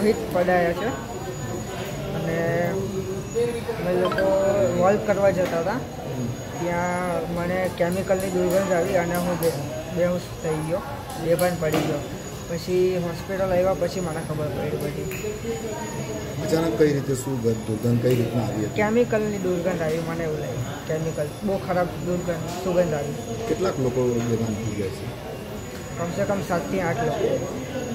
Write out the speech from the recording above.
Hit પડાયા છે અને અમે લોકો વોલ્વ કરવા જતા હતા ત્યાં મને કેમિકલની દુર્ગંધ આવી અને હું બેહોશ થઈ ગયો, બેભાન પડી ગયો. પછી હોસ્પિટલ આવ્યા પછી મને ખબર પડી બધી. અચાનક કઈ રીતે શું દુર્ગંધ કઈ રીતના આવી હતી? કેમિકલની દુર્ગંધ આવી, મને એવું લાગ્યું કેમિકલ બહુ ખરાબ સુગંધ આવી. કેટલાક લોકો બેભાન થઈ ગયા છે? કમસે કમ 7 થી 8 લોકો.